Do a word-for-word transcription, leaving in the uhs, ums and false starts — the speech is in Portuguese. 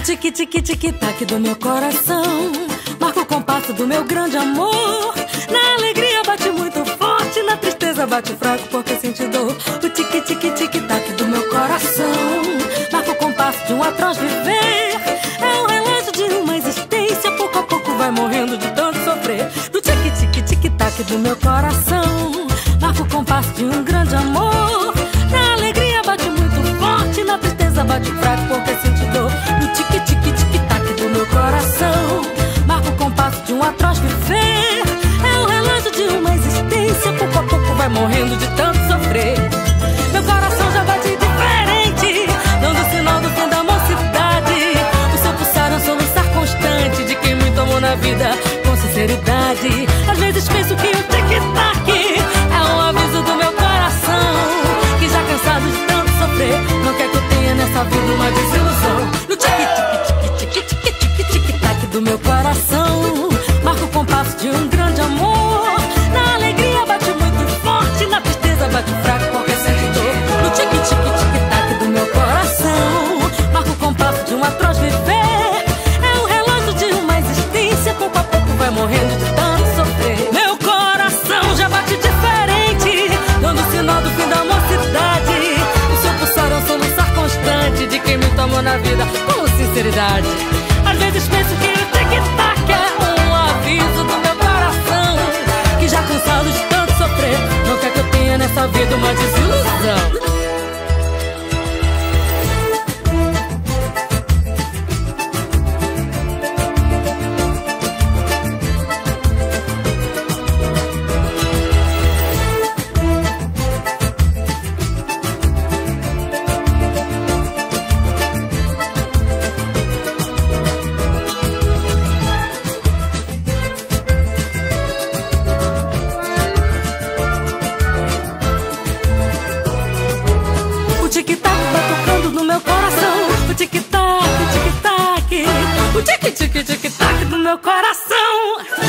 tic-tic-tic-tac do meu coração marca o compasso do meu grande amor. Na alegria bate muito forte, na tristeza bate fraco porque sente dor. O tic-tic-tic-tac do meu coração marca o compasso de um atroz viver. É o relógio de uma existência, pouco a pouco vai morrendo de tanto sofrer. Do tic-tic-tic-tac do meu coração marca o compasso de um grande amor. Na alegria bate muito forte, na tristeza bate fraco porque sente dor. No tic-tic-tic-tac do meu coração marca o compasso de um atroz viver. É o relógio de uma existência, pouco a pouco vai morrendo de tanto sofrer. Meu coração já bate diferente, dando sinal do fim da mocidade. O seu pulsar é um soluçar constante de quem muito amou na vida com sinceridade. Às vezes penso que o tic-tac é um aviso do meu coração, que já cansado de tanto sofrer não quer que eu tenha nessa vida uma desilusão. No tic-tic-tic-tic-tic-tic-tic-tac do meu coração marca o compasso de um grande amor. Na alegria bate muito forte, na tristeza bate fraco porque sente dor. No tic-tic-tic-tac do meu coração marca o compasso de um atroz viver. É o relógio de uma existência, pouco a pouco vai morrendo de tanto sofrer. Meu coração já bate diferente, dando sinal do fim da mocidade. O seu pulsar é um soluçar constante de quem muito amou na vida com sinceridade. Às vezes penso que o tic-tac é um aviso do meu coração, que já cansado de tanto sofrer não quer que eu tenha nessa vida uma desilusão. O tic-tac tá tocando no meu coração. O tic-tac, tic-tac, o tic-tic-tic-tac do meu coração.